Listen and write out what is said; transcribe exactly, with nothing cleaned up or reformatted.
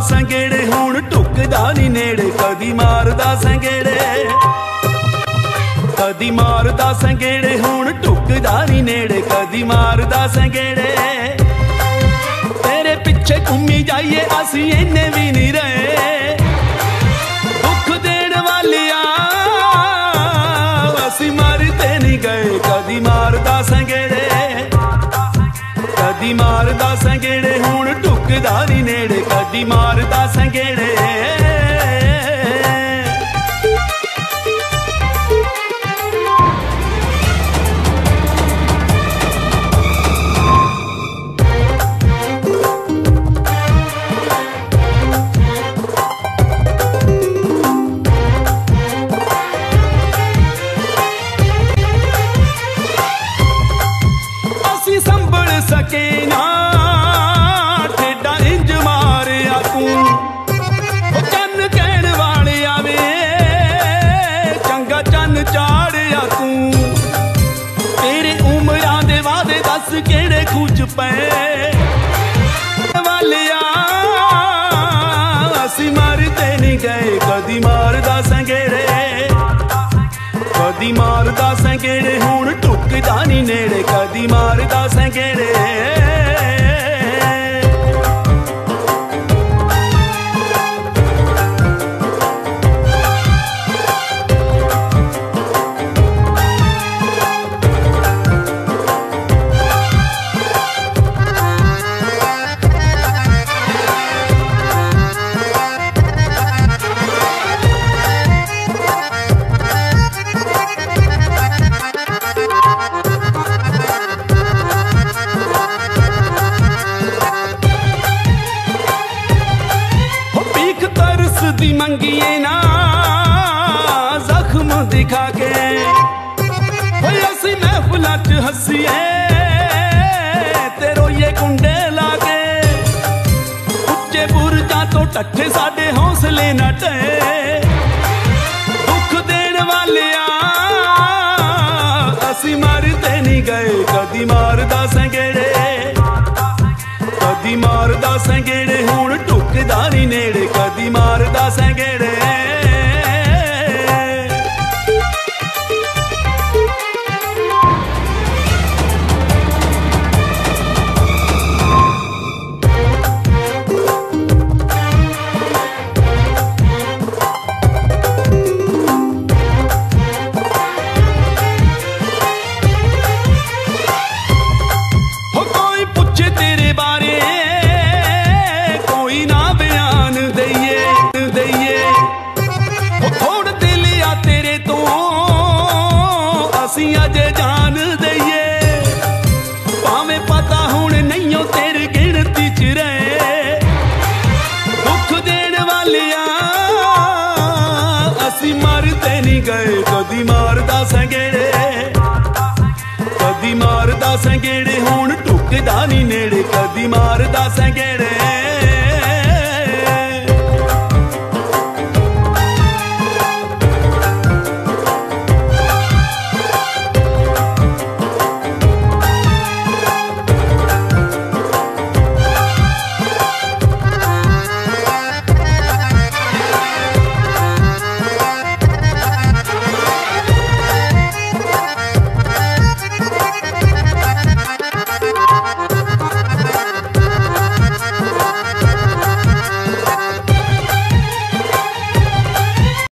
संगेड़े हुण टुकदा नी नेड़े कदी मारदा संगेड़े कदी मारदा संगेड़े हुण टुकदा नी नेड़े कदी मारदा संगेड़े तेरे पिछे घूमी जाइए असी इन्ने भी नहीं रहे दुख देण वालिया असी मरते नहीं गए कदी मारदा संगेड़े कदी मारदा संगेड़े हुण टुकदा नी नेड़े कदी मारदा संगेड़े सके ना ठेडा इंज मारिया तू चन कहण वाले आवे चंगा चन चाड़िया तू तेरे उमरां दे वादे दस केड़े खूच पे वालिया असी मरते नहीं गए कदी मारदा संगेड़े कदी मारदा संगेड़े हुण टुकदा नी नेड़े कदी मारदा संगेड़े दी मंगिए ना जख्म दिखा के असी महफिलां च हसीए ते रोइए कुंडे लाके उच्चे बुरजां तो टट्ठे साडे हौसले न ढहे दुख देण वालिया असी मरते नहीं गए कदी मारदा संगेड़े कदी मारदा संगेड़े हुण टुकदा नी नेड़े कदी मारदा संगेड़े अजे जान दईए भावें पता हुण नहीं तेरी गिणती च रहे दुख देण वालिया असी मरते नहीं गए कदी मारदा संगेड़े कदी मारदा संगेड़े हुण टुकदा नी नेड़े कदी मारदा संगेड़े